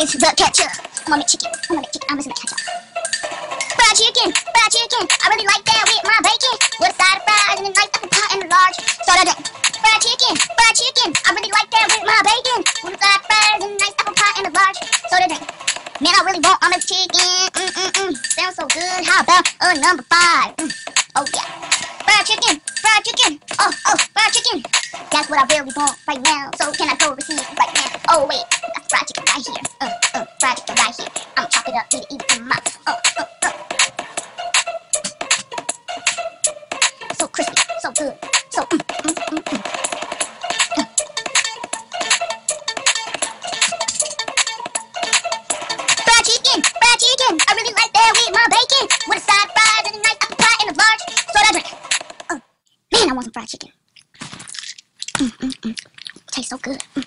miss the ketchup. I'm gonna make chicken. I'm missing the ketchup. Fried chicken. I really like that with my bacon. With a side of fries and a nice apple pie and a large soda drink. Fried chicken. I really like that with my bacon. With a side of fries and a nice apple pie and a large soda drink. Man, I really want almond chicken. Sounds so good. How about number 5? Oh yeah. Fried chicken. Oh, fried chicken. That's what I really want right now. So can I go receive right now? Oh wait, that's fried chicken right here. Fried chicken right here. I'ma chop it up, eat it in my mouth. So crispy, so good, so Fried chicken. I really like that with my bacon. With a side of fries and a nice apple pie and a large soda drink. Man, I want some fried chicken. Tastes so good.